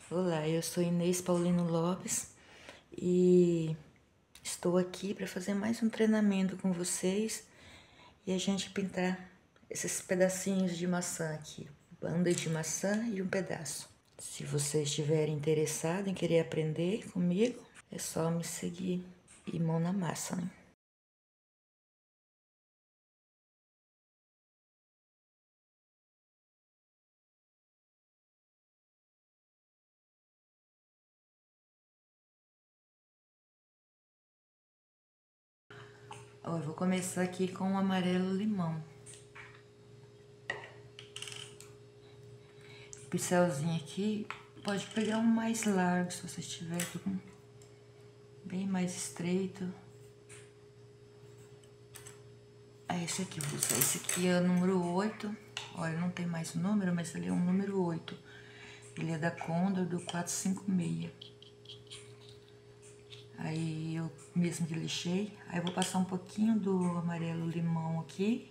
Olá, eu sou Inês Paulino Lopes e estou aqui para fazer mais um treinamento com vocês e a gente pintar esses pedacinhos de maçã aqui, banda de maçã e um pedaço. Se vocês estiverem interessados em querer aprender comigo, é só me seguir e mão na massa, né? Ó, eu vou começar aqui com o amarelo limão. O pincelzinho aqui, pode pegar um mais largo se você estiver com bem mais estreito. É esse aqui, vou usar esse aqui é o número 8. Olha, não tem mais o número, mas ele é um número 8. Ele é da Condor do 456. Aí eu mesmo que lixei. Aí eu vou passar um pouquinho do amarelo limão aqui.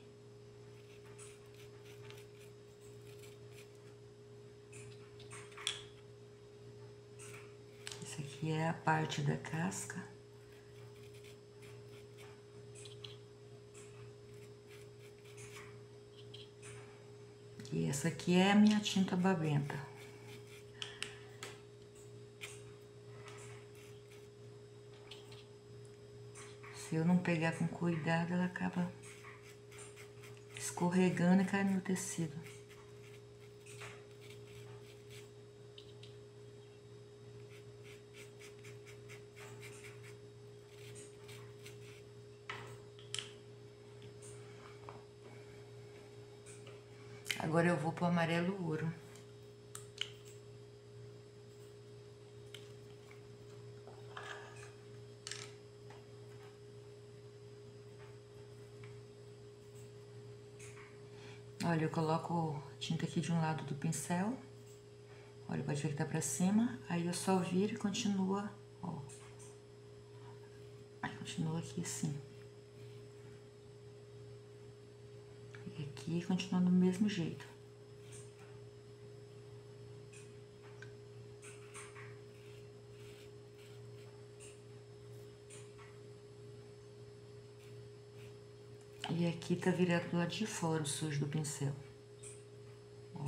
Esse aqui é a parte da casca. E essa aqui é a minha tinta babenta. Se eu não pegar com cuidado, ela acaba escorregando e caindo no tecido. Agora eu vou pro amarelo ouro. Olha, eu coloco tinta aqui de um lado do pincel. Olha, pode ver que tá pra cima. Aí eu só viro e continua, ó. Aí continua aqui assim. E aqui continua do mesmo jeito. E aqui tá virado do lado de fora o sujo do pincel. Ó.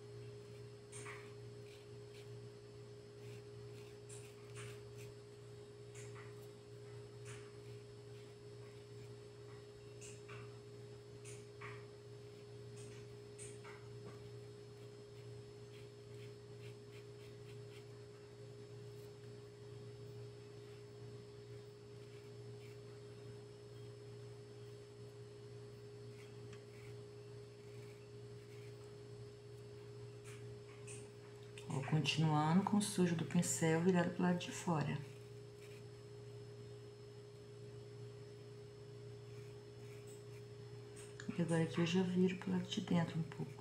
Ó, continuando com o sujo do pincel virado pro lado de fora. E agora aqui eu já viro pro lado de dentro um pouco.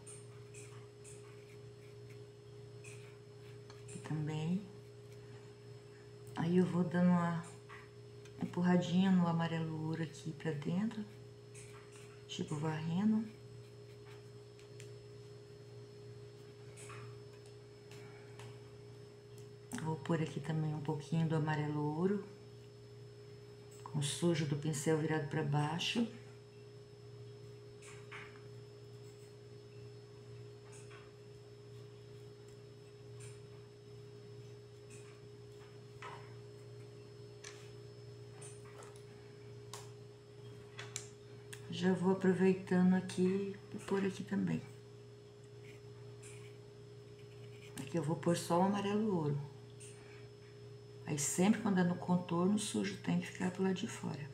Aqui também. Aí eu vou dando uma empurradinha no amarelo ouro aqui pra dentro. Tipo varrendo. Vou pôr aqui também um pouquinho do amarelo ouro. Com o sujo do pincel virado pra baixo. Já vou aproveitando aqui e pôr aqui também. Aqui eu vou pôr só o amarelo ouro. Aí sempre quando é no contorno, o sujo tem que ficar pro lado de fora.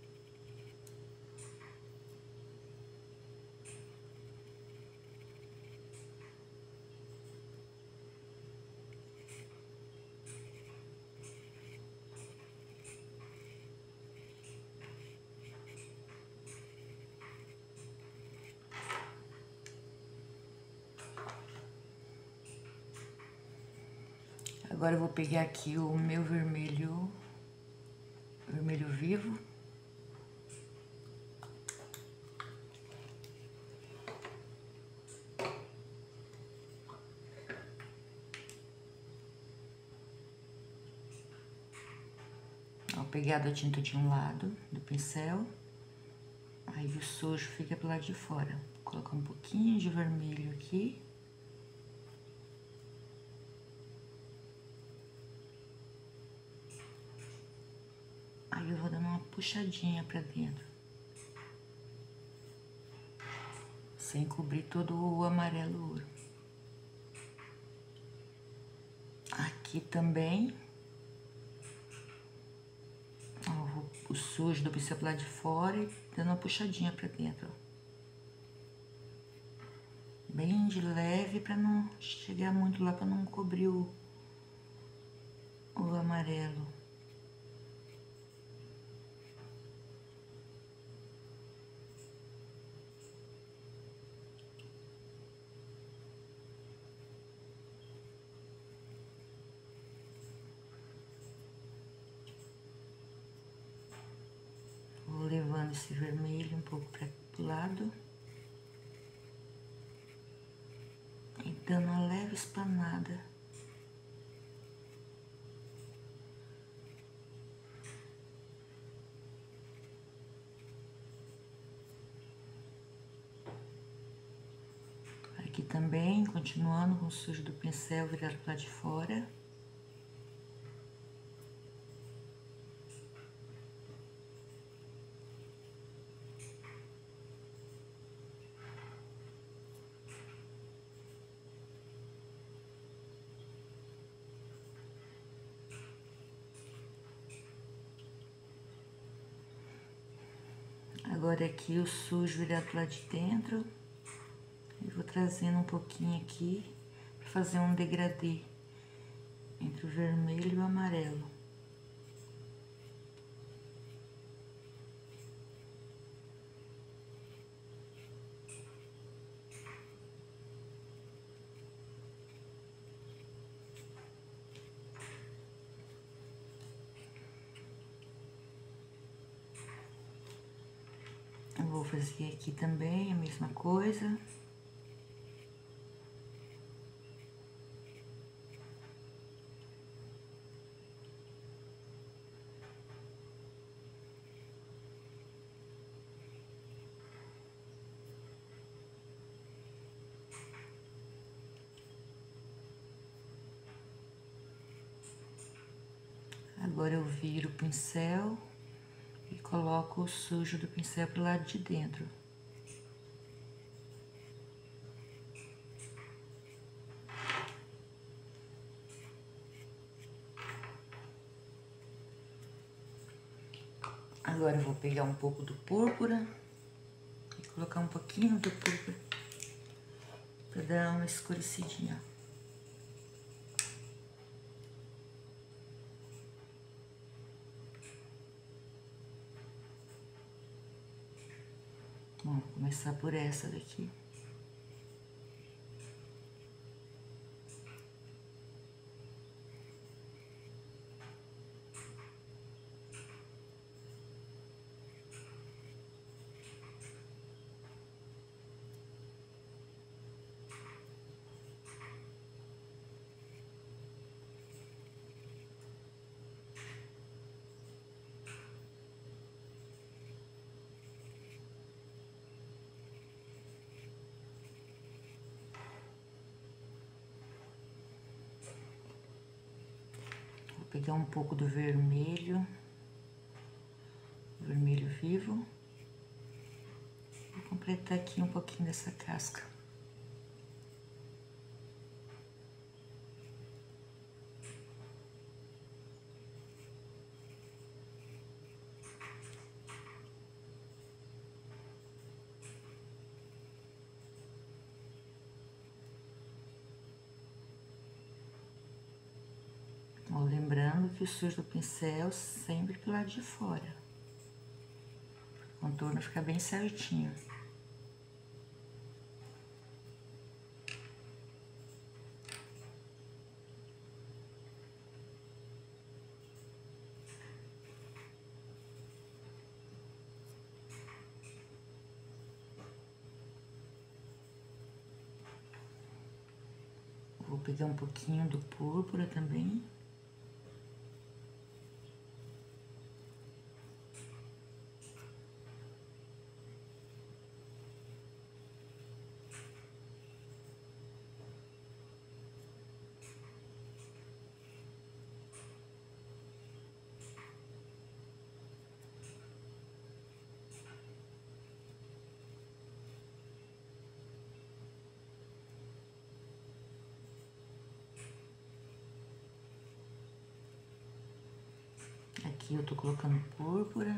Agora eu vou pegar aqui o meu vermelho vivo. pegado a tinta de um lado do pincel, aí o sujo fica pro lado de fora. Vou colocar um pouquinho de vermelho aqui. Aí eu vou dando uma puxadinha pra dentro, sem cobrir todo o amarelo ouro. Aqui também, ó, o sujo do pincel pro lado de fora e dando uma puxadinha pra dentro, ó. Bem de leve pra não chegar muito lá, pra não cobrir o amarelo. Vou levando esse vermelho um pouco para o lado e dando uma leve espanada. Aqui também, continuando com o sujo do pincel virado para de fora. Agora aqui o sujo virado para de dentro. Eu vou trazendo um pouquinho aqui para fazer um degradê entre o vermelho e o amarelo. Eu vou fazer aqui também a mesma coisa. Agora eu viro o pincel e coloco o sujo do pincel pro lado de dentro. Agora eu vou pegar um pouco do púrpura e colocar um pouquinho do púrpura para dar uma escurecidinha. Bom, vou começar por essa daqui. Vou pegar um pouco do vermelho vivo. Vou completar aqui um pouquinho dessa casca. Ó, lembrando que o sujo do pincel sempre pro lado de fora. O contorno fica bem certinho. Vou pegar um pouquinho do púrpura também. Aqui eu tô colocando púrpura.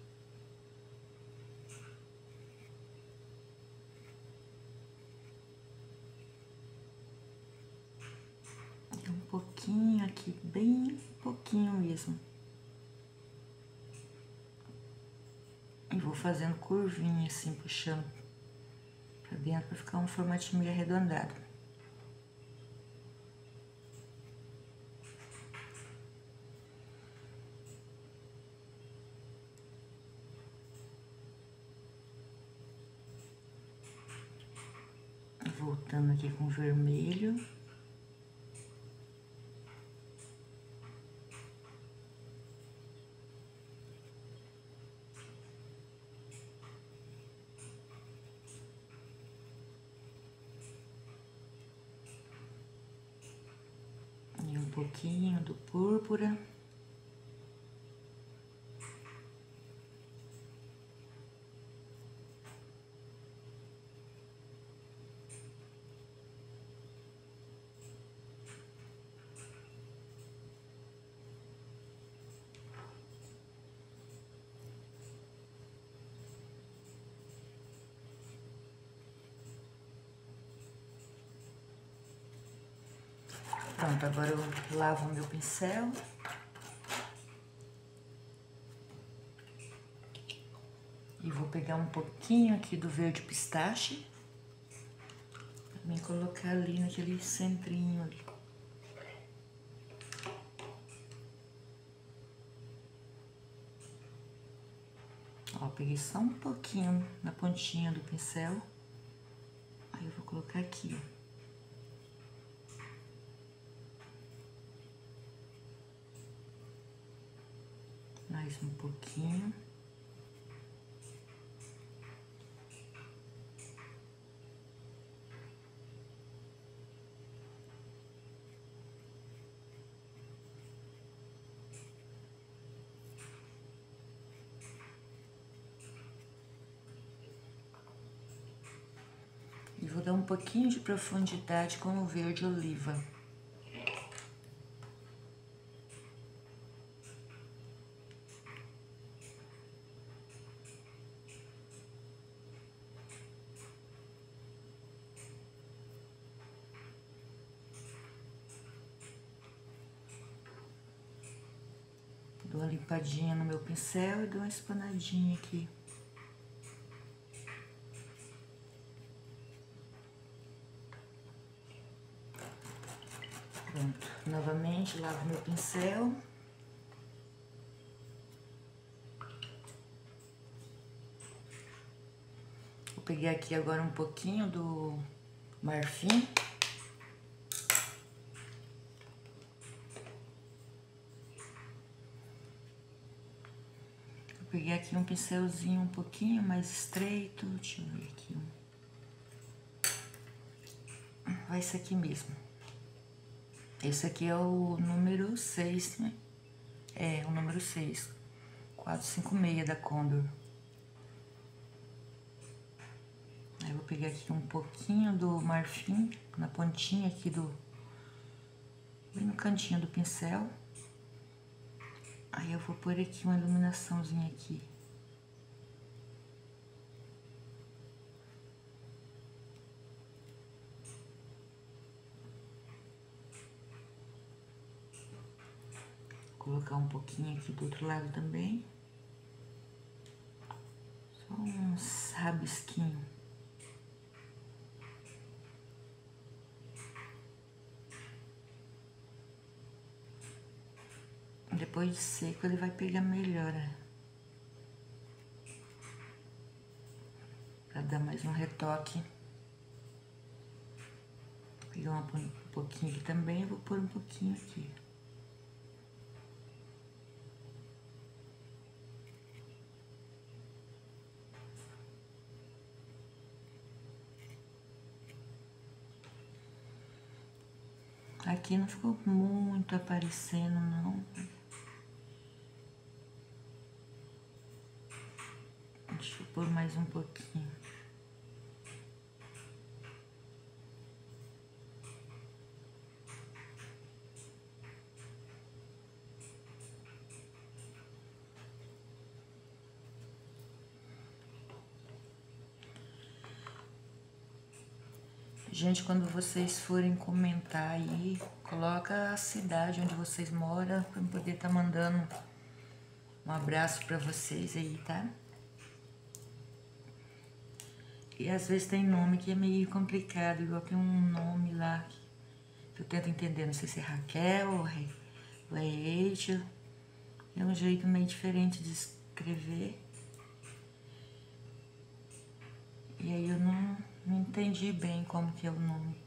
E um pouquinho aqui, bem pouquinho mesmo. E vou fazendo curvinha assim, puxando pra dentro pra ficar um formatinho meio arredondado. Voltando aqui com vermelho. E um pouquinho do púrpura. Pronto, agora eu lavo o meu pincel. E vou pegar um pouquinho aqui do verde pistache. Pra mim colocar ali naquele centrinho ali. Ó, peguei só um pouquinho na pontinha do pincel. Aí eu vou colocar aqui, ó. Mais um pouquinho. E vou dar um pouquinho de profundidade com o verde oliva. Dou uma limpadinha no meu pincel e dou uma espanadinha aqui. Pronto, novamente lavo meu pincel. Vou pegar aqui agora um pouquinho do marfim. Vou pegar aqui um pincelzinho um pouquinho mais estreito. Deixa eu ver aqui. Vai esse aqui mesmo. Esse aqui é o número 6, né? É, o número 6. 456 da Condor. Aí eu vou pegar aqui um pouquinho do marfim na pontinha aqui do... bem no cantinho do pincel. Aí eu vou pôr aqui uma iluminaçãozinha aqui. Colocar um pouquinho aqui do outro lado também. Só uns rabisquinhos. Depois de seco ele vai pegar melhor, né? Pra dar mais um retoque. Vou pegar um pouquinho aqui também e vou pôr um pouquinho aqui. Aqui não ficou muito aparecendo, não. Deixa eu pôr mais um pouquinho. Gente, quando vocês forem comentar aí, coloca a cidade onde vocês moram para eu poder estar mandando um abraço para vocês aí, tá? E às vezes tem nome que é meio complicado, igual tem um nome lá que eu tento entender, não sei se é Raquel ou é Rachel. É um jeito meio diferente de escrever. E aí eu não entendi bem como que é o nome.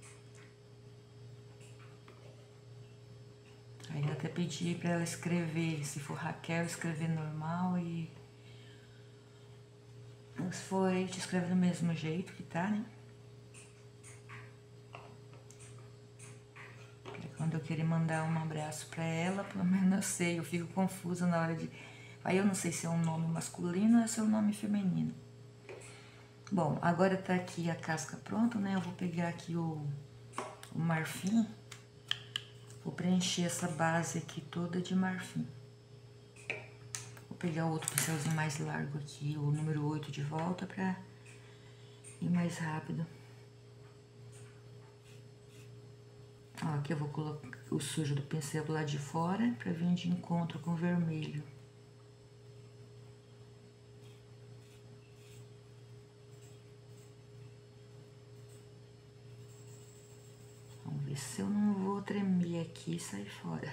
Aí eu até pedi pra ela escrever, se for Raquel, escrever normal e... se for Rachel, escreve do mesmo jeito que tá, né? Quando eu querer mandar um abraço pra ela, pelo menos eu sei, eu fico confusa na hora de... Aí eu não sei se é um nome masculino ou se é um nome feminino. Bom, agora tá aqui a casca pronta, né? Eu vou pegar aqui o marfim. Vou preencher essa base aqui toda de marfim. Vou pegar outro pincelzinho mais largo aqui, o número 8 de volta pra ir mais rápido. Ó, aqui eu vou colocar o sujo do pincel do lado de fora pra vir de encontro com o vermelho. Vamos ver se eu não vou tremer aqui e sair fora.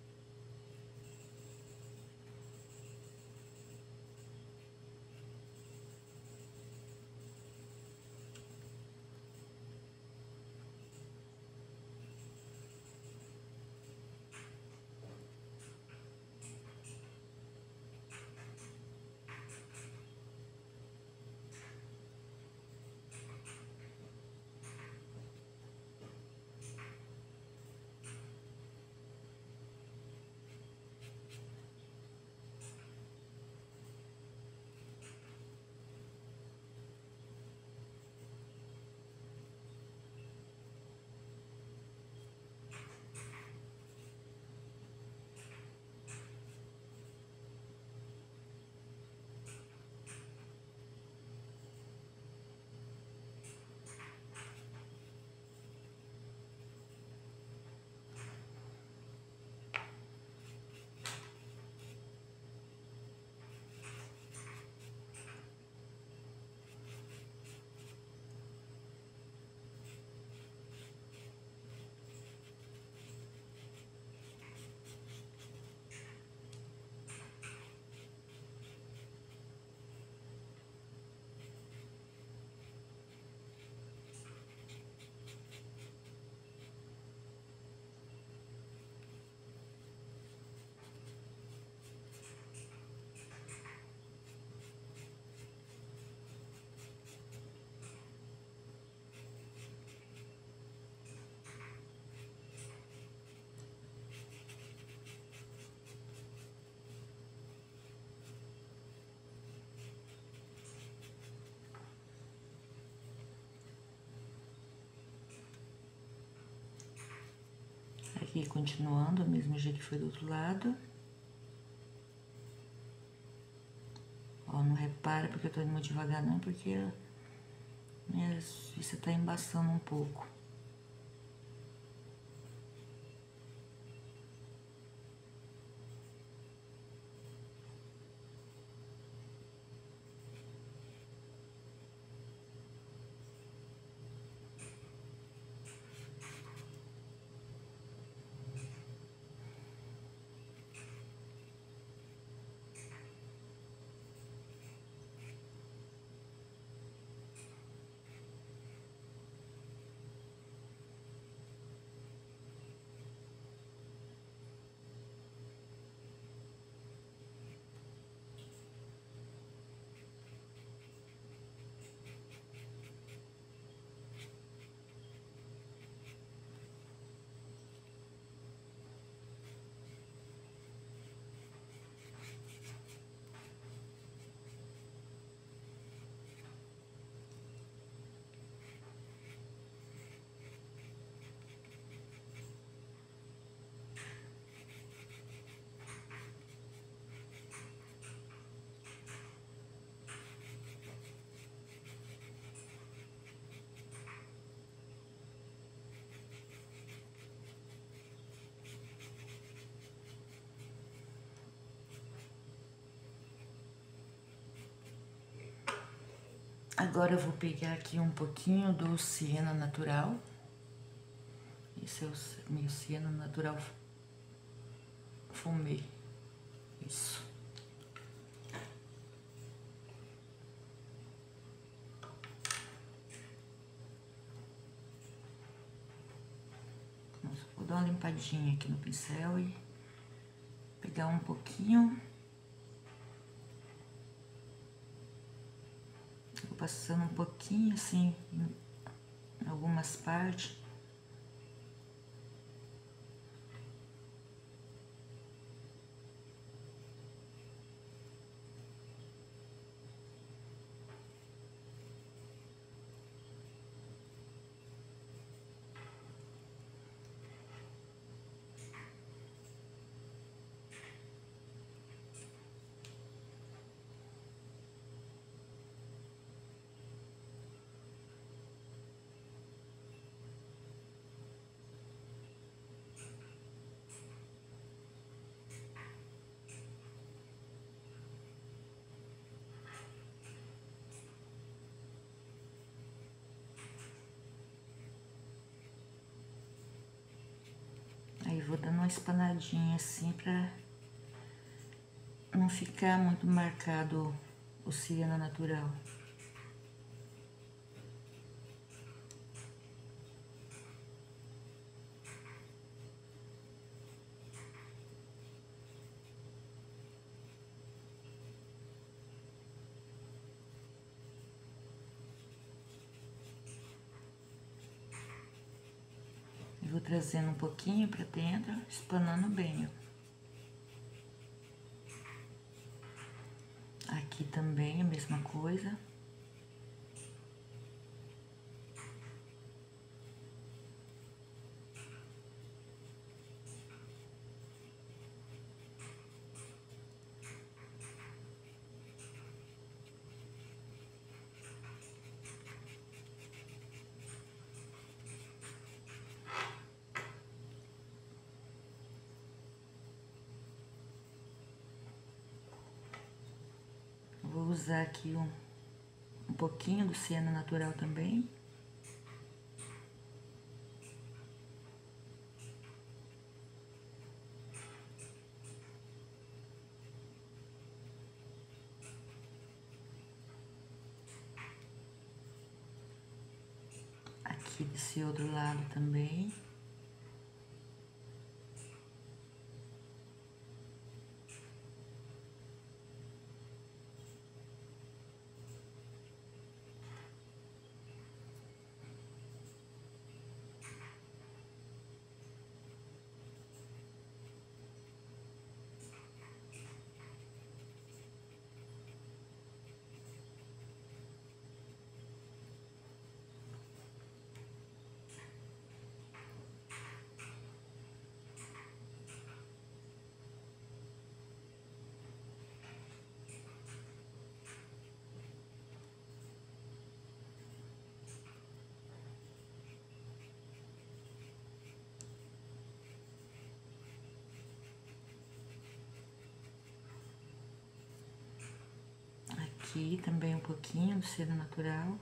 Aqui continuando, do mesmo jeito que foi do outro lado. Ó, não repara porque eu tô indo muito devagar não, porque minha vista tá embaçando um pouco. Agora eu vou pegar aqui um pouquinho do Siena Natural. Esse é o meu Siena Natural Fumê. Isso. Vou dar uma limpadinha aqui no pincel e pegar um pouquinho. Vou passando um pouquinho assim em algumas partes. Aí vou dando uma espanadinha assim pra não ficar muito marcado o Siena Natural. E vou trazendo um pouquinho pra dentro, espanando bem, ó. Aqui também a mesma coisa. Vou usar aqui um pouquinho do Siena Natural também. Aqui desse outro lado também. Aqui também um pouquinho do Siena Natural.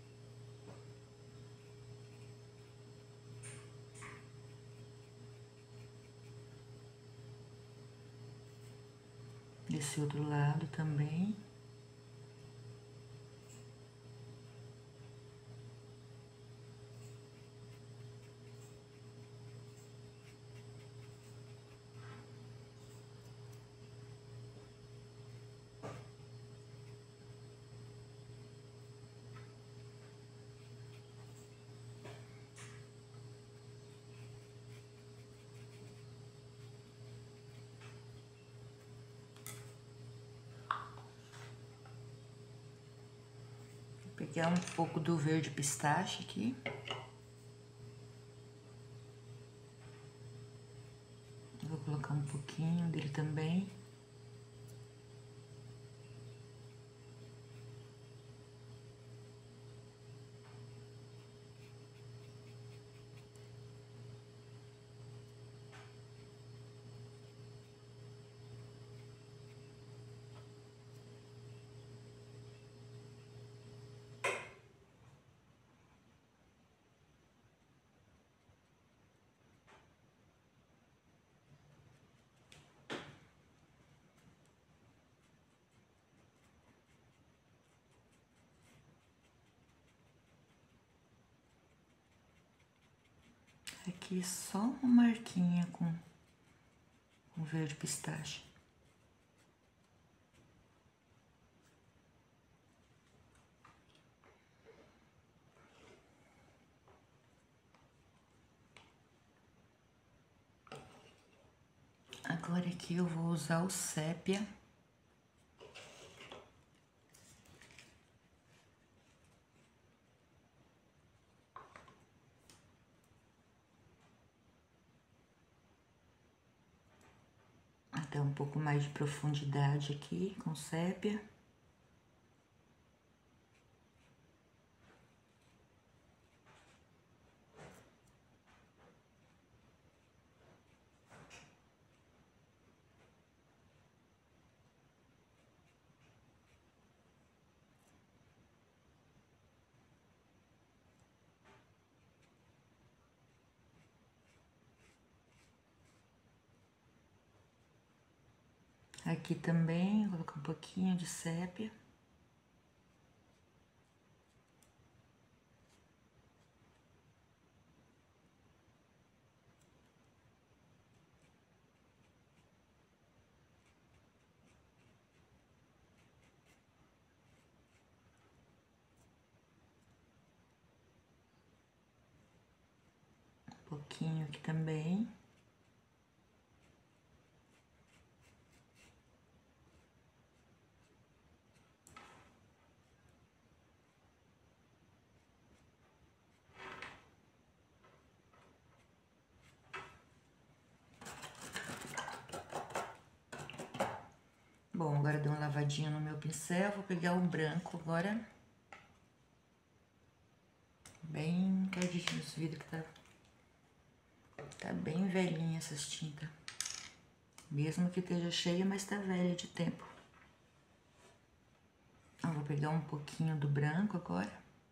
Desse outro lado também. Vou pegar um pouco do verde pistache aqui. Vou colocar um pouquinho dele também. Aqui só uma marquinha com verde pistache. Agora aqui eu vou usar o sépia. Até um pouco mais de profundidade aqui com sépia. Aqui também, vou colocar um pouquinho de sépia. Um pouquinho aqui também. Bom, agora dei uma lavadinha no meu pincel, vou pegar o branco agora. Bem encardidinho os vidros que tá bem velhinha essas tintas. Mesmo que esteja cheia, mas tá velha de tempo. Eu vou pegar um pouquinho do branco agora.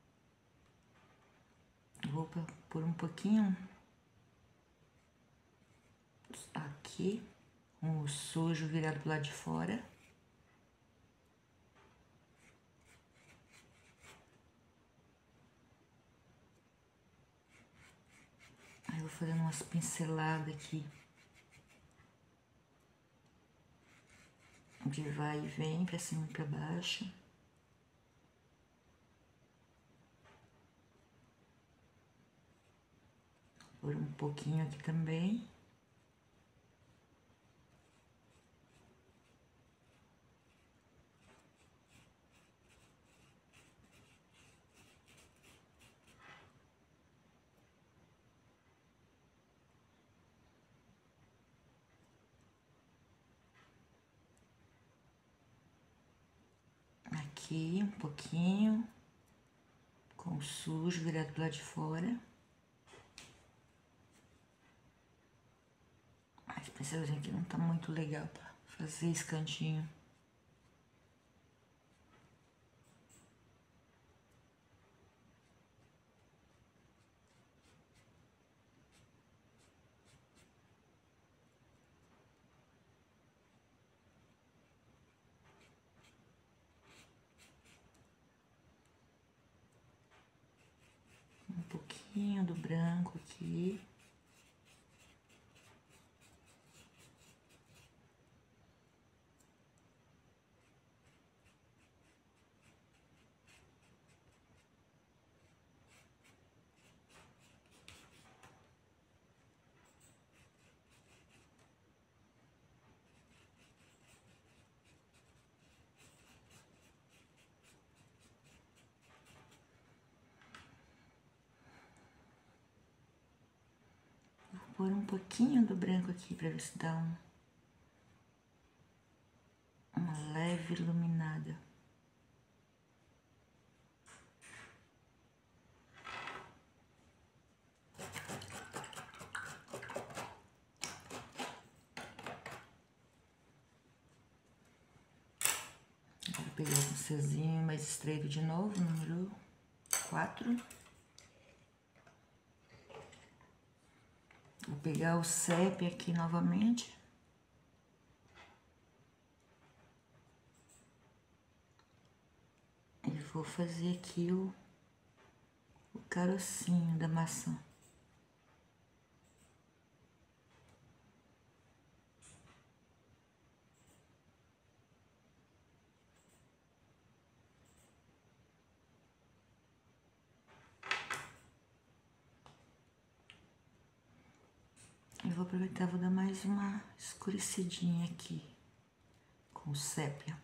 Vou pôr um pouquinho aqui, o sujo virado pro lado de fora. Aí eu vou fazendo umas pinceladas aqui. De vai e vem, pra cima e pra baixo. Por um pouquinho aqui também. Aqui, um pouquinho. Com o sujo virado pro lado de fora. Esse pincelzinho aqui não tá muito legal pra fazer esse cantinho. Um pouquinho do branco aqui. Vou pôr um pouquinho do branco aqui pra ver se dá uma leve iluminada. Vou pegar o pincelzinho mais estreito de novo, número 4. Vou pegar o sépia aqui novamente. E vou fazer aqui o carocinho da maçã. vou aproveitar, vou dar mais uma escurecidinha aqui com sépia.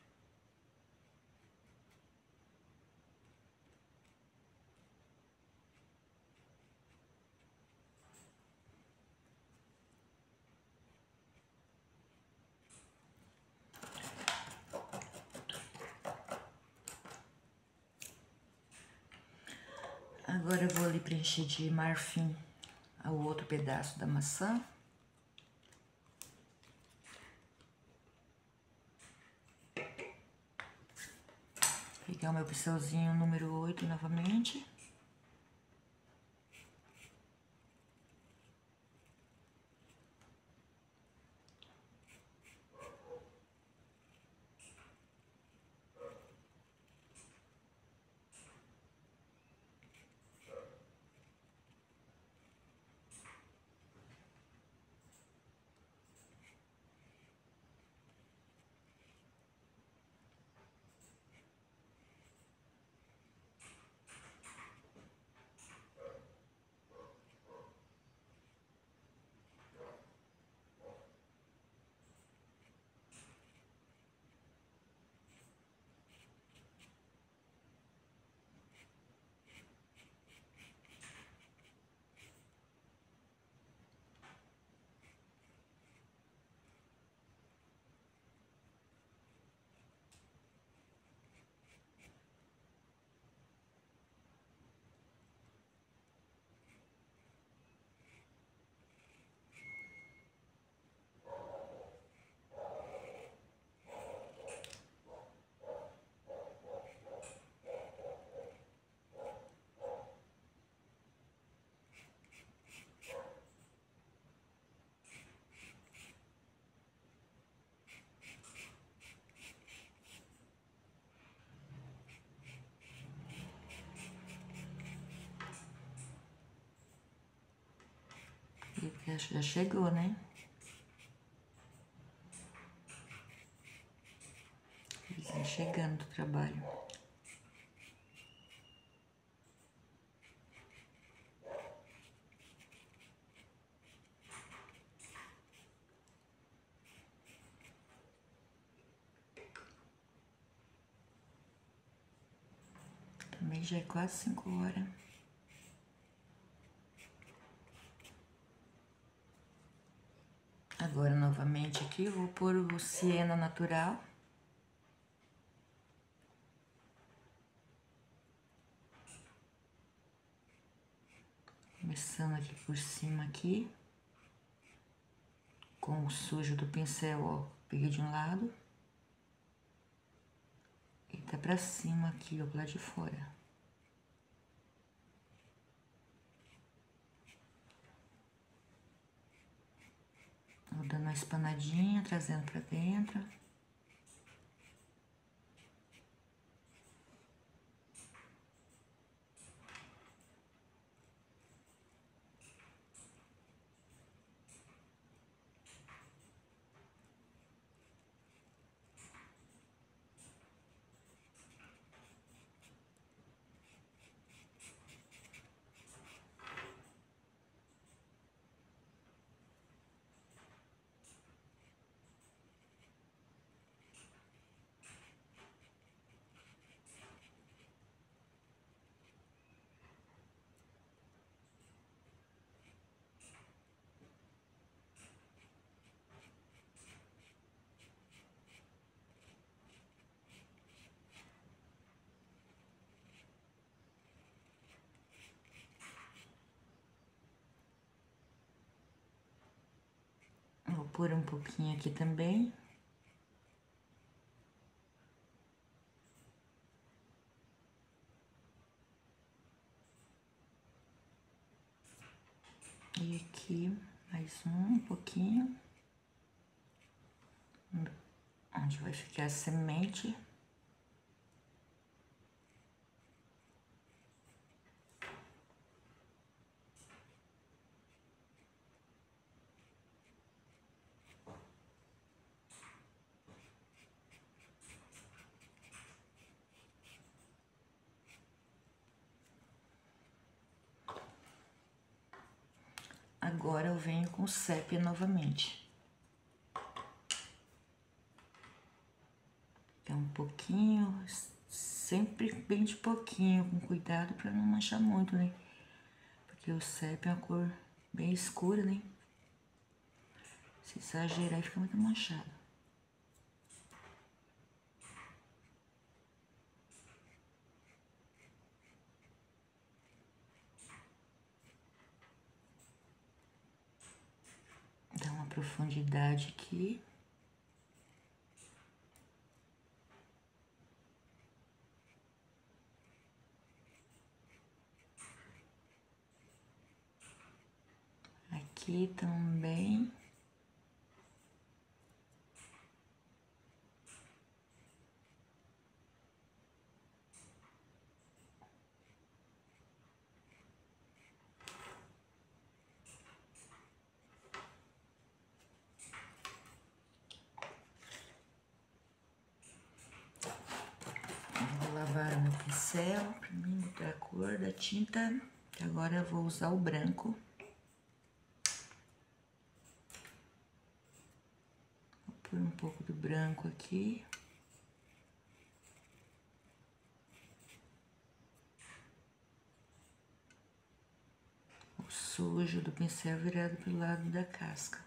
Agora eu vou ali preencher de marfim o outro pedaço da maçã. Pegar o meu pincelzinho número 8 novamente. Já chegou, né? Já chegando do trabalho. Também já é quase 5 horas. Agora, novamente aqui, eu vou pôr o siena natural. Começando aqui por cima aqui. Com o sujo do pincel, ó, peguei de um lado. E tá pra cima aqui, ó, pro lado de fora. Vou dando uma espanadinha, trazendo pra dentro. Vou pôr um pouquinho aqui também. E aqui, mais um pouquinho. Onde vai ficar a semente. Agora eu venho com sépia novamente. É um pouquinho, sempre bem de pouquinho, com cuidado pra não manchar muito, né? Porque o sépia é uma cor bem escura, né? Se exagerar, fica muito manchado. Dá uma profundidade aqui. Aqui também. Vou lavar o meu pincel pra mim mudar a cor da tinta. Agora eu vou usar o branco. Vou pôr um pouco do branco aqui. O sujo do pincel virado pro lado da casca.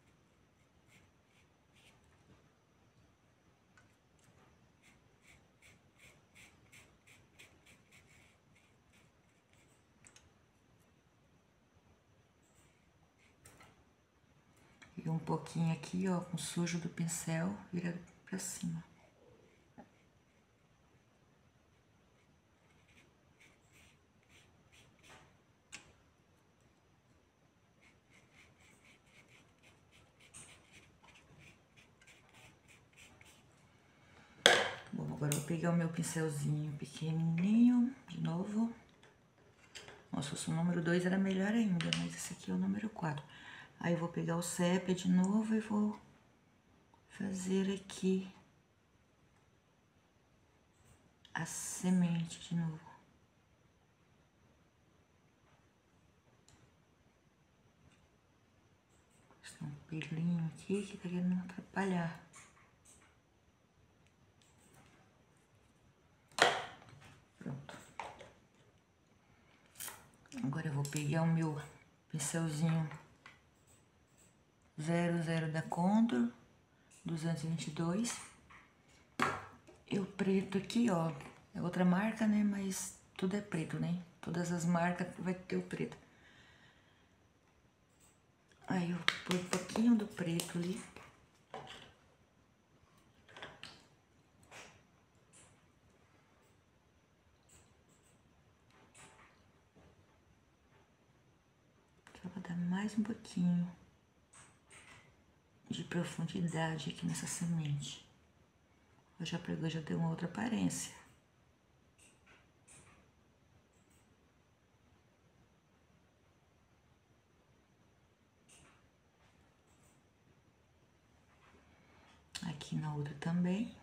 E um pouquinho aqui, ó, com o sujo do pincel virado pra cima. Bom, agora eu vou pegar o meu pincelzinho pequenininho, de novo. Nossa, se o número 2 era melhor ainda, mas esse aqui é o número 4. Aí eu vou pegar o sépia de novo e vou fazer aqui a semente de novo. Tem um pelinho aqui que tá querendo atrapalhar. Pronto. Agora eu vou pegar o meu pincelzinho 00 da Contour 222. E o preto aqui, ó, é outra marca, né? Mas tudo é preto, né? Todas as marcas vai ter o preto. Aí eu põe um pouquinho do preto ali. Só pra dar mais um pouquinho de profundidade aqui nessa semente. Eu já pegou, já deu uma outra aparência. Aqui na outra também.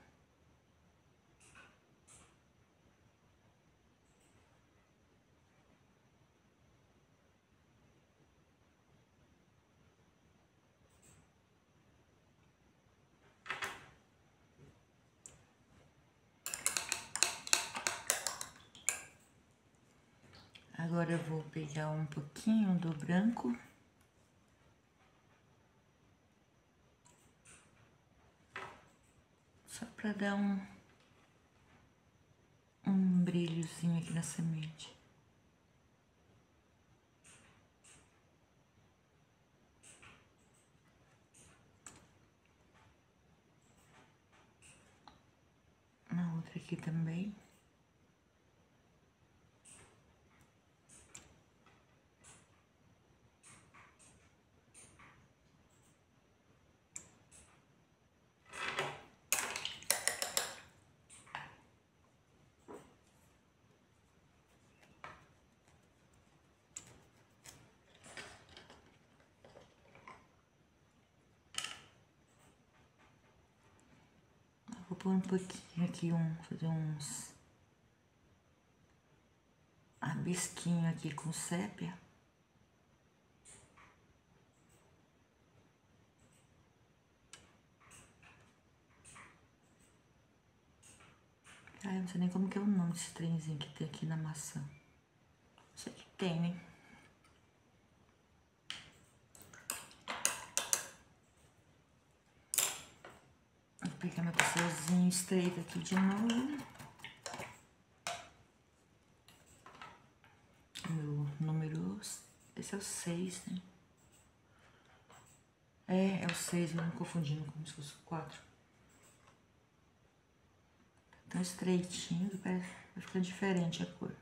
Agora eu vou pegar um pouquinho do branco. Só pra dar um brilhozinho aqui na semente. Na outra aqui também. Vou pôr um pouquinho aqui, fazer uns rabisquinhos aqui com sépia. Não sei nem como que é o nome desse trenzinho que tem aqui na maçã. Sei que tem, né? Vou pegar meu pincelzinho estreito aqui de novo. Meu número... Esse é o 6, né? É o 6, eu me confundindo como se fosse o 4. Tão estreitinho, vai ficando diferente a cor.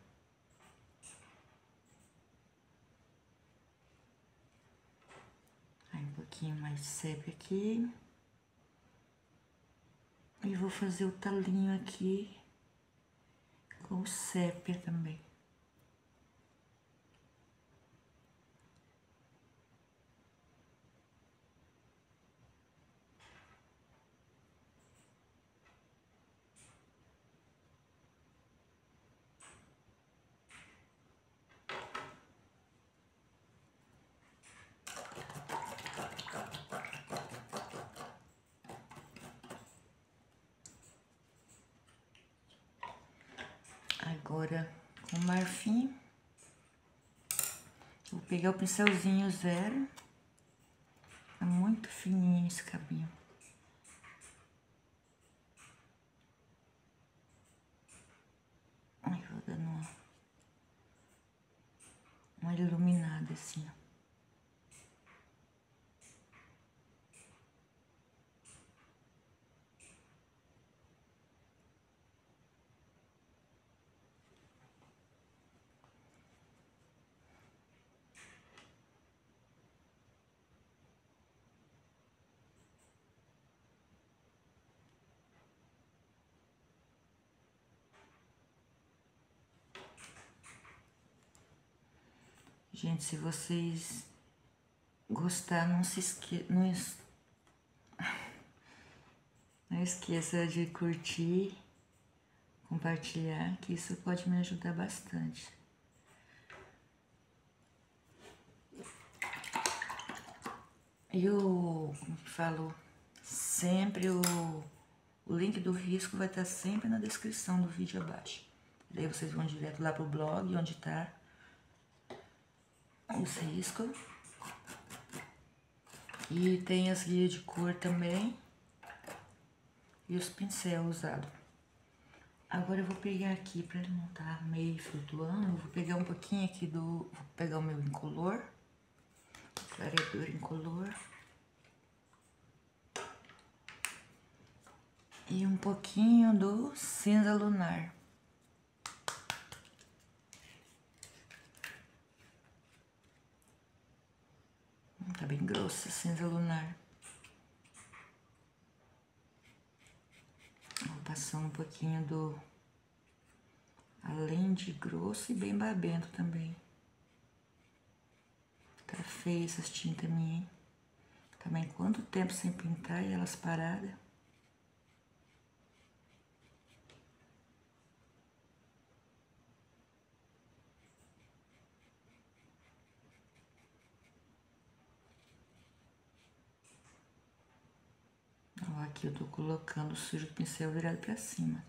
Aí um pouquinho mais de sépia aqui. E vou fazer o talinho aqui com sépia também. Agora, com o marfim, vou pegar o pincelzinho 0. É muito fininho esse cabinho. Aí, vou dando uma iluminada assim, ó. Gente, se vocês gostaram, não esqueça de curtir, compartilhar, que isso pode me ajudar bastante. Eu falo sempre, o link do risco vai estar sempre na descrição do vídeo abaixo. Daí vocês vão direto lá pro blog, onde tá os riscos. E tem as guias de cor também. E os pincéis usados. Agora eu vou pegar aqui, pra ele não estar meio flutuando, eu vou pegar um pouquinho aqui vou pegar o meu incolor. Clareador incolor. E um pouquinho do cinza lunar. Tá bem grosso esse cinza lunar. Vou passar um pouquinho além de grosso e bem babento também. Tá feia essas tintas minhas, hein? Também quanto tempo sem pintar e elas paradas. Ó, aqui eu tô colocando o sujo do pincel virado pra cima.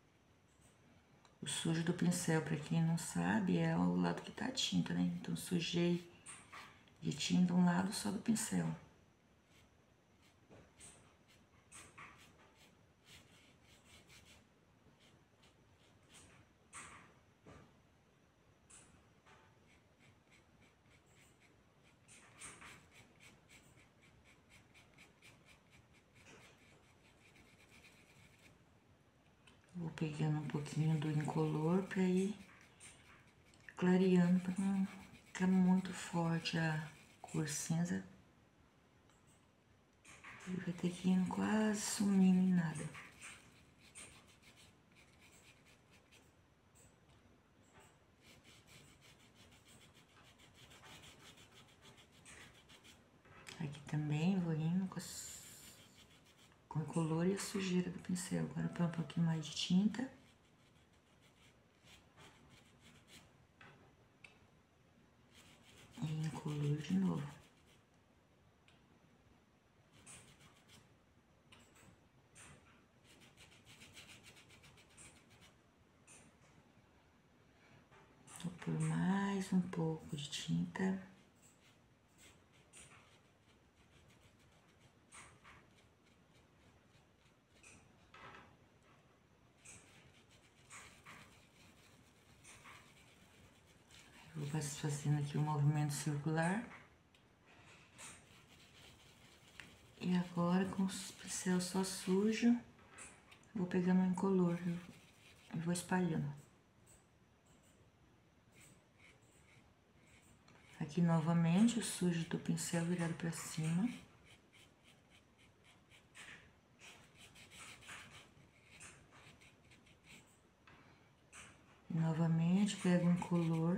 O sujo do pincel, pra quem não sabe, é o lado que tá a tinta, né? Então sujei de tinta um lado só do pincel. Vou pegando um pouquinho do incolor pra ir clareando, pra não ficar muito forte a cor cinza. E vai ter que ir quase sumindo em nada. Aqui também vou indo com o color e a sujeira do pincel. Agora põe um pouquinho mais de tinta. E incolor de novo. um pouco de tinta. Vou fazendo aqui um movimento circular. E agora, com o pincel só sujo, vou pegando um incolor e vou espalhando. Aqui novamente o sujo do pincel virado para cima. E novamente pego um incolor.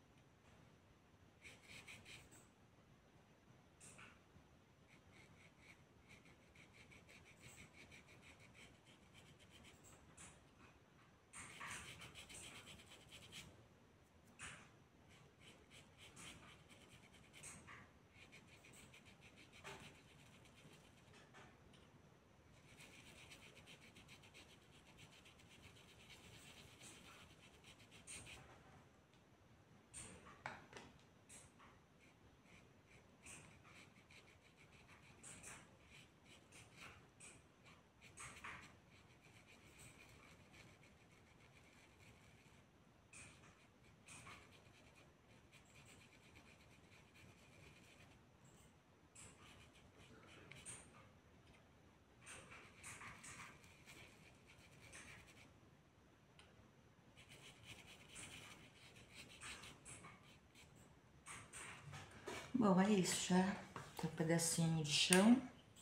Bom, é isso, já tem um pedacinho de chão.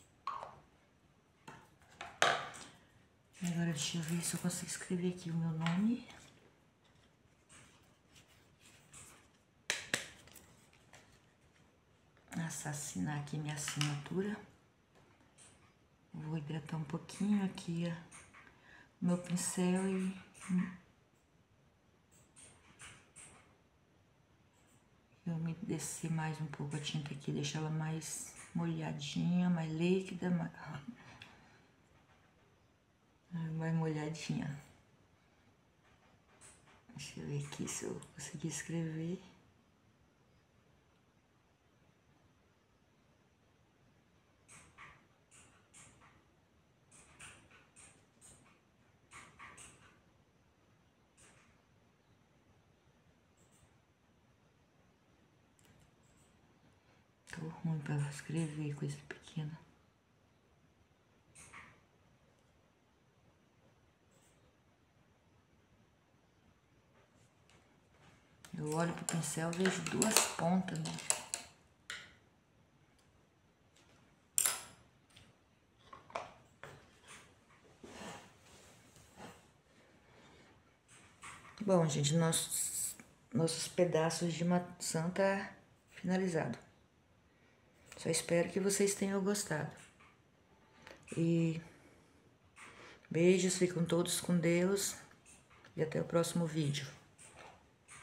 Agora deixa eu ver se eu consigo escrever aqui o meu nome. Assassinar aqui minha assinatura. Vou hidratar um pouquinho aqui o meu pincel e eu me descer mais um pouco a tinta aqui, deixar ela mais molhadinha, mais líquida, mais molhadinha. Deixa eu ver aqui se eu conseguir escrever. Tô ruim pra escrever coisa pequena. Eu olho pro pincel e vejo duas pontas, né? Bom, gente, nossos pedaços de maçã tá finalizado. Só espero que vocês tenham gostado. E beijos, fiquem todos com Deus e até o próximo vídeo.